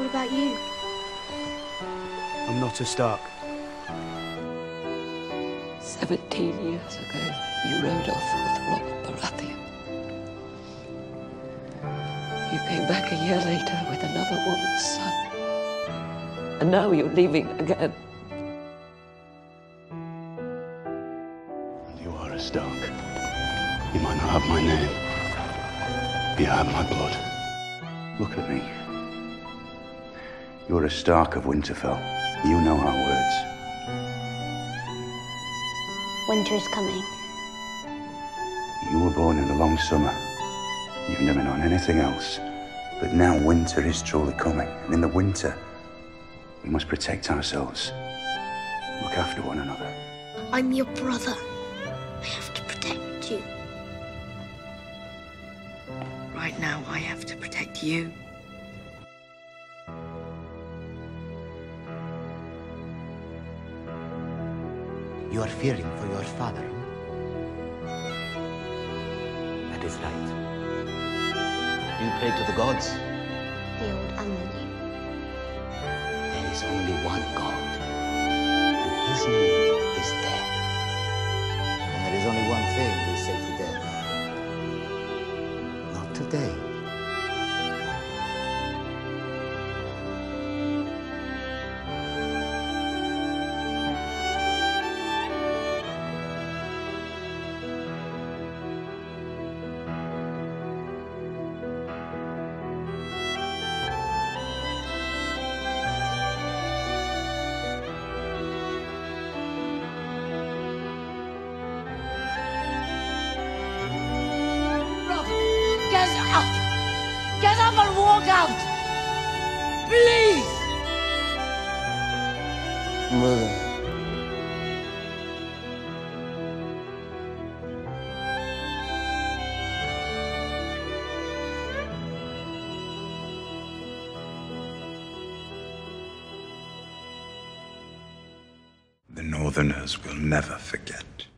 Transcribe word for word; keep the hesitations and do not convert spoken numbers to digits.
about you? I'm not a Stark. Seventeen years ago, you rode off with Robert Baratheon. You came back a year later with another woman's son. And now you're leaving again. You are a Stark. You might not have my name, but you have my blood. Look at me. You're a Stark of Winterfell. You know our words. Winter is coming. You were born in the long summer. You've never known anything else. But now winter is truly coming. And in the winter, we must protect ourselves. Look after one another. I'm your brother. I have to protect you. Right now, I have to protect you. You are fearing for your father. That is right. You pray to the gods. The old and the new. There is only one God, and his name is death. And there is only one thing we say to death. Not today. Get up! Get up and walk out! Please! Mother. The Northerners will never forget.